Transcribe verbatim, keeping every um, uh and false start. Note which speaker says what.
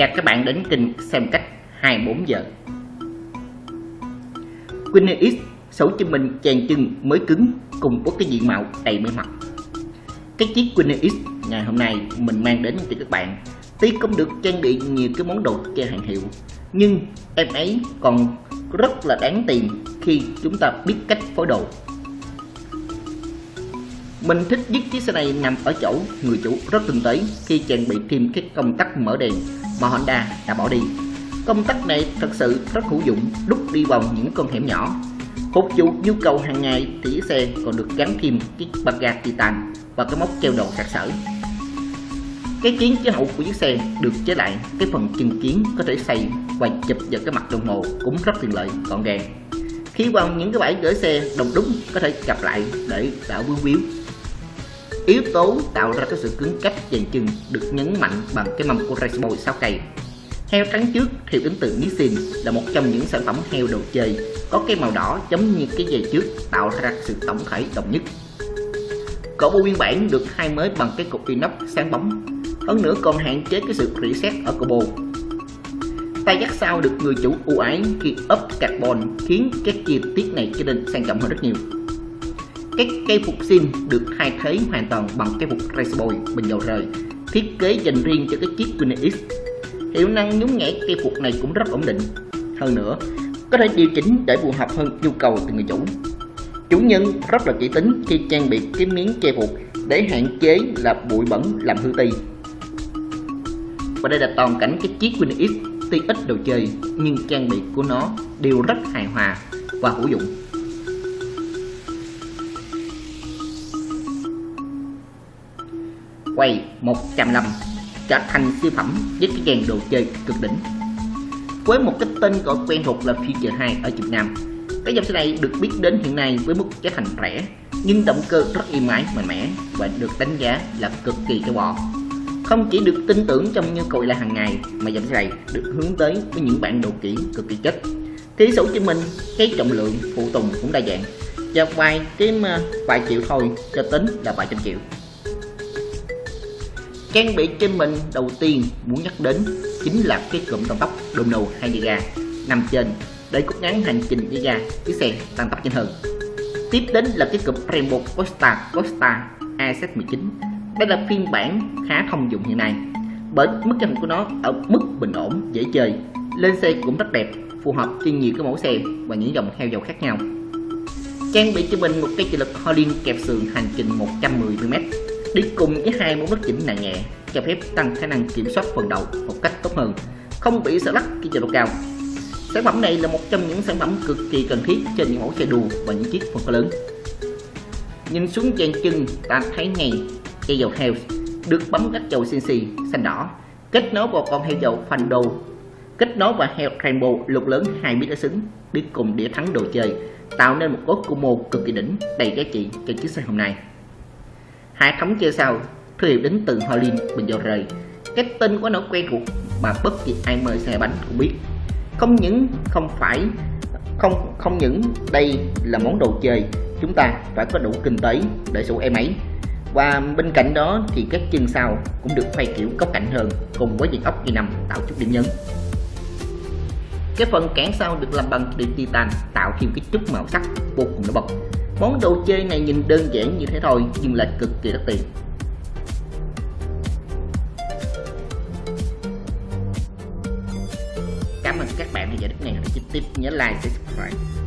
Speaker 1: Chào các bạn đến kênh xem cách hai mươi bốn giờ. Queen X xấu chân mình chàng chân mới cứng cùng với cái diện mạo đầy mê hoặc. Cái chiếc Queen X ngày hôm nay mình mang đến cho các bạn tuy không được trang bị nhiều cái món đồ chơi hàng hiệu, nhưng em ấy còn rất là đáng tiền khi chúng ta biết cách phối đồ. Mình thích nhất chiếc xe này nằm ở chỗ người chủ rất tinh tế khi trang bị thêm cái công tắc mở đèn mà Honda đã bỏ đi. Công tắc này thật sự rất hữu dụng, đúc đi vào những con hẻm nhỏ. Phục vụ nhu cầu hàng ngày thì chiếc xe còn được gắn thêm cái ba ga titan và cái móc treo đồ sặc sỡ. Cái kiến chế hậu của chiếc xe được chế lại, cái phần chân kiến có thể xoay và chụp vào cái mặt đồng hồ cũng rất tiện lợi, gọn gàng. Khi vào những cái bãi gửi xe đồng đúc có thể cặp lại để đảo víu víu. Yếu tố tạo ra cái sự cứng cách dàn chân được nhấn mạnh bằng cái mâm của Raceboy sáu cây. Heo trắng trước theo đến từ Nissin là một trong những sản phẩm heo đồ chơi có cái màu đỏ giống như cái dây trước, tạo ra sự tổng thể đồng nhất. Cổ bộ nguyên bản được thay mới bằng cái cục inox sáng bóng, hơn nữa còn hạn chế cái sự reset ở cổ bộ. Tay dắt sau được người chủ ưu ái khi ốp carbon khiến các chi tiết này trở nên sang trọng hơn rất nhiều. Các cây phục zin được thay thế hoàn toàn bằng cây phục Raceboy bình dầu rời, thiết kế dành riêng cho cái chiếc Queen X. Hiệu năng nhún nhảy cây phục này cũng rất ổn định, hơn nữa có thể điều chỉnh để phù hợp hơn nhu cầu từ người chủ. Chủ nhân rất là kỹ tính khi trang bị cái miếng che phục để hạn chế là bụi bẩn làm hư ti. Và đây là toàn cảnh cái chiếc Queen X tuy ít đồ chơi nhưng trang bị của nó đều rất hài hòa và hữu dụng. Quay một trăm lăm trở thành siêu phẩm với cái dàn đồ chơi cực đỉnh. Với một cái tên gọi quen thuộc là Future hai ở Việt Nam, cái dòng xe này được biết đến hiện nay với mức giá thành rẻ nhưng động cơ rất êm ái mạnh mẽ và được đánh giá là cực kỳ cái bọ. Không chỉ được tin tưởng trong nhu cầu là hàng ngày mà dòng xe này được hướng tới với những bạn đồ kỹ cực kỳ chất. Thì số cho mình cái trọng lượng phụ tùng cũng đa dạng, và vài cái vài triệu thôi cho tính là vài trăm triệu. Trang bị trên mình đầu tiên muốn nhắc đến chính là cái cụm tăng tốc Domino hai giga nằm trên để rút ngắn hành trình đi ra chiếc xe tăng tốc nhanh hơn. Tiếp đến là cái cụm Rainbow Costa Costa A Z mười chín. Đây là phiên bản khá thông dụng hiện nay bởi mức giá thành của nó ở mức bình ổn, dễ chơi, lên xe cũng rất đẹp, phù hợp cho nhiều cái mẫu xe và những dòng heo dầu khác nhau. Trang bị cho mình một cây trợ lực Hollin kẹp sườn hành trình một trăm mười ki lô mét đi cùng với hai mẫu bất chỉnh nặng nhẹ, cho phép tăng khả năng kiểm soát phần đầu một cách tốt hơn, không bị sợ lắc khi chạy độ cao. Sản phẩm này là một trong những sản phẩm cực kỳ cần thiết trên những mẫu xe đua và những chiếc phân khối lớn. Nhìn xuống dàn chân ta thấy ngay dây dầu heo được bấm cách dầu xê en xê xanh đỏ, kết nối vào con heo dầu Fando, kết nối vào heo Rainbow lục lớn hai mét xứng, đi cùng đĩa thắng đồ chơi, tạo nên một cốt combo cực kỳ đỉnh đầy giá trị cho chiếc xe hôm nay. Hệ thống chơi sau thương hiệu đến từ Hollin bình dầu rời, cái tên của nó quen thuộc mà bất kỳ ai mời xe bánh cũng biết. Không những không phải không không những đây là món đồ chơi, chúng ta phải có đủ kinh tế để sủ em ấy. Và bên cạnh đó thì các chân sau cũng được phay kiểu góc cạnh hơn cùng với diện ốc i năm tạo chút điểm nhấn. Cái phần cản sau được làm bằng đệm titan tạo thêm cái chút màu sắc vô cùng nổi bật. Món đồ chơi này nhìn đơn giản như thế thôi nhưng lại cực kỳ đắt tiền. Cảm ơn các bạn đã theo dõi clip này. Hãy tiếp nhớ like và subscribe.